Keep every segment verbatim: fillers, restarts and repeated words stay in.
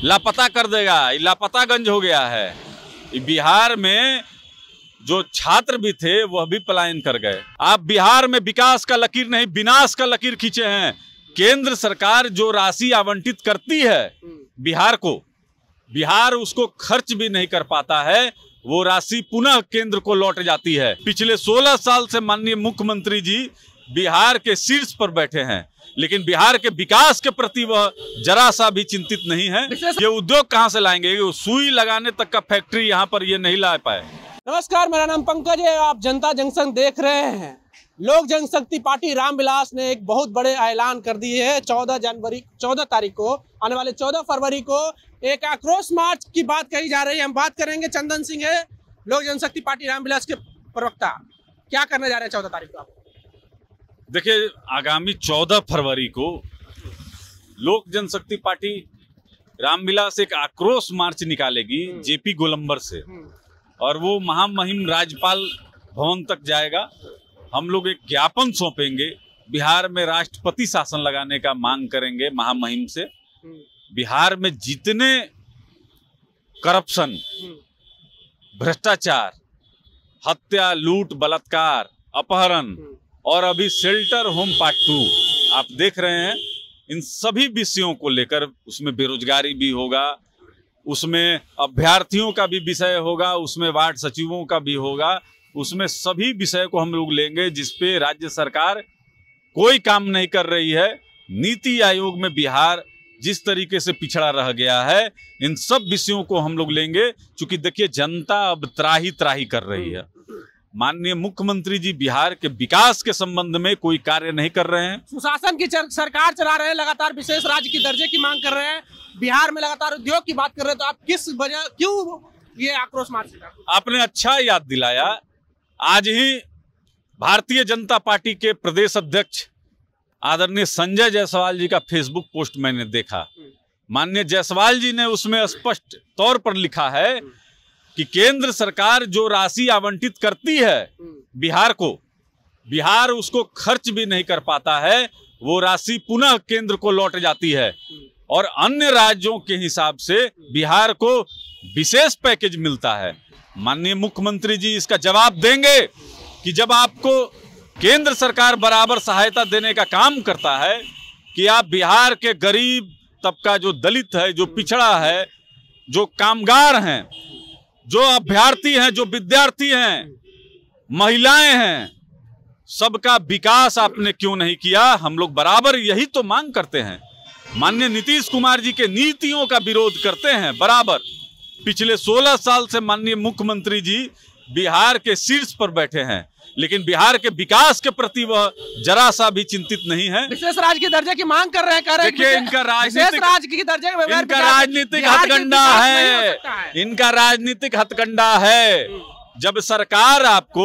लापता कर देगा। लापतागंज हो गया है। बिहार में जो छात्र भी थे वह भी पलायन कर गए। आप बिहार में विकास का लकीर नहीं विनाश का लकीर खींचे हैं। केंद्र सरकार जो राशि आवंटित करती है बिहार को, बिहार उसको खर्च भी नहीं कर पाता है। वो राशि पुनः केंद्र को लौट जाती है। पिछले सोलह साल से माननीय मुख्यमंत्री जी बिहार के शीर्ष पर बैठे हैं, लेकिन बिहार के विकास के प्रति वह जरा सा भी चिंतित नहीं है। ये उद्योग कहां से लाएंगे? सुई लगाने तक का फैक्ट्री यहाँ पर ये नहीं ला पाए। नमस्कार, मेरा नाम पंकज है। आप जनता जंक्शन देख रहे हैं। लोक जनशक्ति पार्टी रामविलास ने एक बहुत बड़े ऐलान कर दिए है। चौदह जनवरी चौदह तारीख को आने वाले चौदह फरवरी को एक आक्रोश मार्च की बात कही जा रही है। हम बात करेंगे, चंदन सिंह है लोक जनशक्ति पार्टी रामविलास के प्रवक्ता। क्या करने जा रहे हैं चौदह तारीख को? देखिए, आगामी चौदह फरवरी को लोक जनशक्ति पार्टी रामविलास एक आक्रोश मार्च निकालेगी जेपी गोलंबर से, और वो महामहिम राज्यपाल भवन तक जाएगा। हम लोग एक ज्ञापन सौंपेंगे, बिहार में राष्ट्रपति शासन लगाने का मांग करेंगे महामहिम से। बिहार में जितने करप्शन, भ्रष्टाचार, हत्या, लूट, बलात्कार, अपहरण और अभी शेल्टर होम पार्ट टू आप देख रहे हैं, इन सभी विषयों को लेकर, उसमें बेरोजगारी भी होगा, उसमें अभ्यर्थियों का भी विषय होगा, उसमें वार्ड सचिवों का भी होगा, उसमें सभी विषय को हम लोग लेंगे जिसपे राज्य सरकार कोई काम नहीं कर रही है। नीति आयोग में बिहार जिस तरीके से पिछड़ा रह गया है, इन सब विषयों को हम लोग लेंगे। क्योंकि देखिए, जनता अब त्राही त्राही कर रही है। माननीय मुख्यमंत्री जी बिहार के विकास के संबंध में कोई कार्य नहीं कर रहे हैं। सुशासन की सरकार चला रहे हैं, लगातार विशेष राज्य की दर्जे की मांग कर रहे हैं, बिहार में लगातार उद्योग की बात कर रहे हैं। तो आप किस वजह, क्यों ये आक्रोश मार्च? आपने अच्छा याद दिलाया। आज ही भारतीय जनता पार्टी के प्रदेश अध्यक्ष आदरणीय संजय जायसवाल जी का फेसबुक पोस्ट मैंने देखा। माननीय जायसवाल जी ने उसमें स्पष्ट तौर पर लिखा है कि केंद्र सरकार जो राशि आवंटित करती है बिहार को, बिहार उसको खर्च भी नहीं कर पाता है। वो राशि पुनः केंद्र को लौट जाती है, और अन्य राज्यों के हिसाब से बिहार को विशेष पैकेज मिलता है। माननीय मुख्यमंत्री जी इसका जवाब देंगे कि जब आपको केंद्र सरकार बराबर सहायता देने का काम करता है कि आप बिहार के गरीब तबका, जो दलित है, जो पिछड़ा है, जो कामगार हैं, जो अभ्यर्थी हैं, जो विद्यार्थी हैं, महिलाएं हैं, सबका विकास आपने क्यों नहीं किया? हम लोग बराबर यही तो मांग करते हैं। माननीय नीतीश कुमार जी के नीतियों का विरोध करते हैं बराबर। पिछले सोलह साल से माननीय मुख्यमंत्री जी बिहार के शीर्ष पर बैठे हैं, लेकिन बिहार के विकास के प्रति वह जरा सा भी चिंतित नहीं है। विशेष राज्य के दर्जे की मांग कर रहे हैं। देखिए, इनका राजनीतिक राज्य की दर्जे इनका राजनीतिक हथकंडा है इनका राजनीतिक हथकंडा है। जब सरकार आपको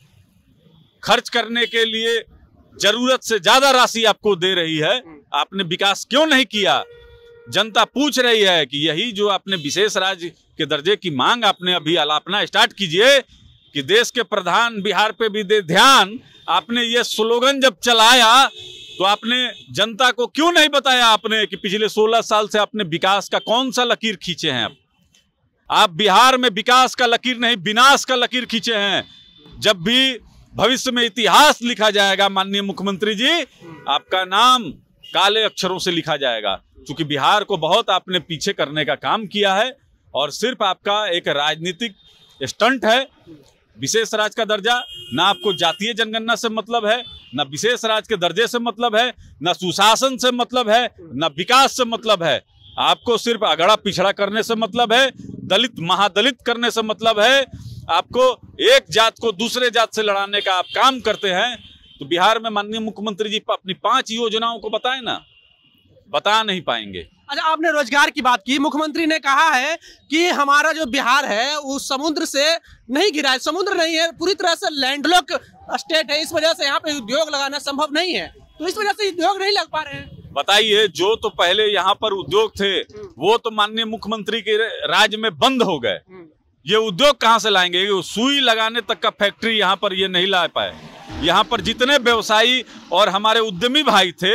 खर्च करने के लिए जरूरत से ज्यादा राशि आपको दे रही है, आपने विकास क्यों नहीं किया? जनता पूछ रही है कि यही जो आपने विशेष राज्य के दर्जे की मांग आपने अभी आलापना स्टार्ट कीजिए कि देश के प्रधान बिहार पे भी दे ध्यान। आपने ये स्लोगन जब चलाया तो आपने जनता को क्यों नहीं बताया आपने कि पिछले सोलह साल से आपने विकास का कौन सा लकीर खींचे हैं? आप बिहार में विकास का लकीर नहीं विनाश का लकीर खींचे हैं। जब भी भविष्य में इतिहास लिखा जाएगा माननीय मुख्यमंत्री जी, आपका नाम काले अक्षरों से लिखा जाएगा। क्योंकि बिहार को बहुत आपने पीछे करने का काम किया है, और सिर्फ आपका एक राजनीतिक स्टंट है। विशेष राज्य का दर्जा, ना आपको जातीय जनगणना से मतलब है, ना विशेष राज्य के दर्जे से मतलब है, ना सुशासन से मतलब है, ना विकास से मतलब है। आपको सिर्फ अगड़ा पिछड़ा करने से मतलब है, दलित महादलित करने से मतलब है। आपको एक जात को दूसरे जात से लड़ाने का आप काम करते हैं। तो बिहार में माननीय मुख्यमंत्री जी अपनी पांच योजनाओं को बताएं ना, बता नहीं पाएंगे। अच्छा, आपने रोजगार की बात की। मुख्यमंत्री ने कहा है कि हमारा जो बिहार है वो समुद्र से नहीं घिरा है, समुद्र नहीं है, पूरी तरह से लैंडलॉक स्टेट है। इस वजह से यहाँ पे उद्योग लगाना संभव नहीं है, तो इस वजह से उद्योग नहीं लग पा रहे हैं। बताइए, जो तो पहले यहाँ पर उद्योग थे वो तो माननीय मुख्यमंत्री के राज्य में बंद हो गए। ये उद्योग कहाँ से लाएंगे? सुई लगाने तक का फैक्ट्री यहाँ पर ये नहीं ला पाए। यहाँ पर जितने व्यवसायी और हमारे उद्यमी भाई थे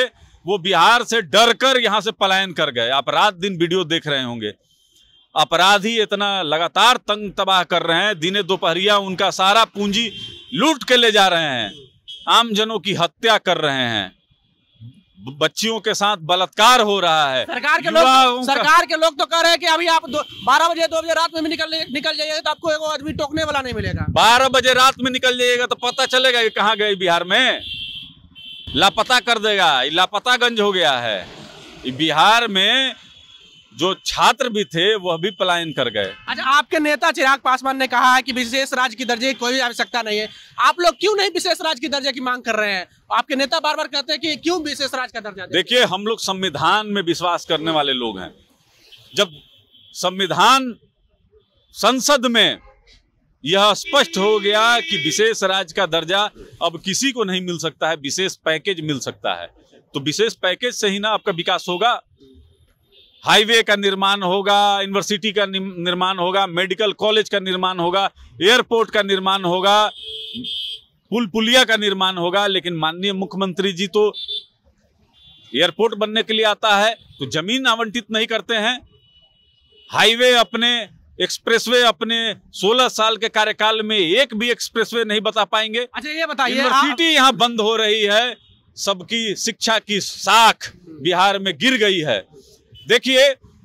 वो बिहार से डर कर यहां से पलायन कर गए। आप रात दिन वीडियो देख रहे होंगे। अपराधी इतना लगातार तंग तबाह कर रहे हैं, दिने दोपहरिया उनका सारा पूंजी लूट के ले जा रहे हैं, आम जनों की हत्या कर रहे हैं, बच्चियों के साथ बलात्कार हो रहा है। सरकार के लोग सरकार के लोग तो कह रहे हैं कि अभी आप बारह बजे दो बजे रात में भी निकल निकल जाइएगा तो आपको एक आदमी टोकने वाला नहीं मिलेगा। बारह बजे रात में निकल जाइएगा तो पता चलेगा कि कहाँ गए। बिहार में लापता कर देगा, लापतागंज हो गया है। बिहार में जो छात्र भी थे वह भी पलायन कर गए। अच्छा, आपके नेता चिराग पासवान ने कहा है कि विशेष राज्य की दर्जे की कोई आवश्यकता नहीं है। आप लोग क्यों नहीं विशेष राज्य की दर्जे की मांग कर रहे हैं? आपके नेता बार बार कहते हैं कि क्यों विशेष राज्य का दर्जा? देखिए, हम लोग संविधान में विश्वास करने वाले लोग हैं। जब संविधान संसद में यह स्पष्ट हो गया कि विशेष राज्य का दर्जा अब किसी को नहीं मिल सकता है, विशेष पैकेज मिल सकता है, तो विशेष पैकेज से ही ना आपका विकास होगा। हाईवे का निर्माण होगा, यूनिवर्सिटी का निर्माण होगा, मेडिकल कॉलेज का निर्माण होगा, एयरपोर्ट का निर्माण होगा, पुल पुलिया का निर्माण होगा। लेकिन माननीय मुख्यमंत्री जी तो एयरपोर्ट बनने के लिए आता है तो जमीन आवंटित नहीं करते हैं। हाईवे अपने एक्सप्रेसवे अपने सोलह साल के कार्यकाल में एक भी एक्सप्रेसवे नहीं बता पाएंगे। अच्छा, ये बताइए, यूनिवर्सिटी यहाँ बंद हो रही है, सबकी शिक्षा की साख बिहार में गिर गई है। देखिए,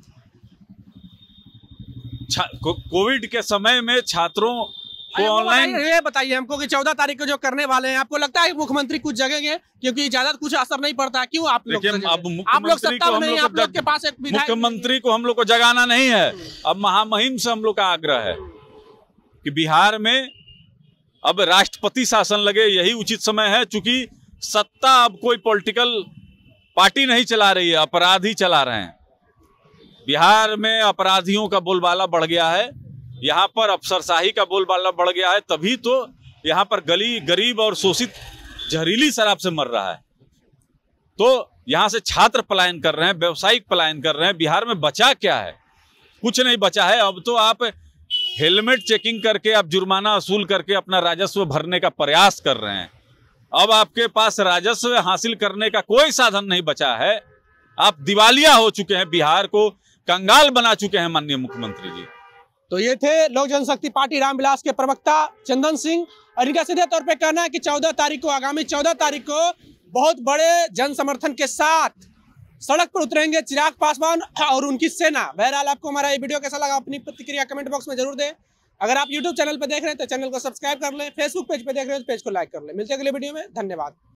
कोविड के समय में छात्रों को ऑनलाइन, ये बताइए हमको कि चौदह तारीख को जो करने वाले हैं, आपको लगता है कि मुख्यमंत्री कुछ जगेंगे? क्योंकि ज्यादा कुछ असर नहीं पड़ता। क्यों आप लोग अब आप लोग सत्ता में नहीं, आप लोग के पास एक मुख्यमंत्री को हम लोग को जगाना नहीं है। अब महामहिम से हम लोग का आग्रह है कि बिहार में अब राष्ट्रपति शासन लगे, यही उचित समय है। चूंकि सत्ता अब कोई पॉलिटिकल पार्टी नहीं चला रही है, अपराधी चला रहे हैं। बिहार में अपराधियों का बोलबाला बढ़ गया है, यहाँ पर अफसरशाही का बोलबाला बढ़ गया है, तभी तो यहाँ पर गली गरीब और शोषित जहरीली शराब से मर रहा है। तो यहाँ से छात्र पलायन कर रहे हैं, व्यवसायिक पलायन कर रहे हैं। बिहार में बचा क्या है? कुछ नहीं बचा है। अब तो आप हेलमेट चेकिंग करके, आप जुर्माना वसूल करके अपना राजस्व भरने का प्रयास कर रहे हैं। अब आपके पास राजस्व हासिल करने का कोई साधन नहीं बचा है। आप दिवालिया हो चुके हैं, बिहार को कंगाल बना चुके हैं माननीय मुख्यमंत्री जी। तो ये थे लोक जनशक्ति पार्टी रामविलास के प्रवक्ता चंदन सिंह, और इनका सीधे तौर पे कहना है कि चौदह तारीख को, आगामी चौदह तारीख को बहुत बड़े जन समर्थन के साथ सड़क पर उतरेंगे चिराग पासवान और उनकी सेना। बहरहाल, आपको हमारा ये वीडियो कैसा लगा अपनी प्रतिक्रिया कमेंट बॉक्स में जरूर दें। अगर आप यूट्यूब चैनल पर देख रहे हैं तो चैनल को सब्सक्राइब कर लें, फेसबुक पेज पे देख रहे हैं तो पेज को लाइक कर लें। मिलते हैं अगले वीडियो में, धन्यवाद।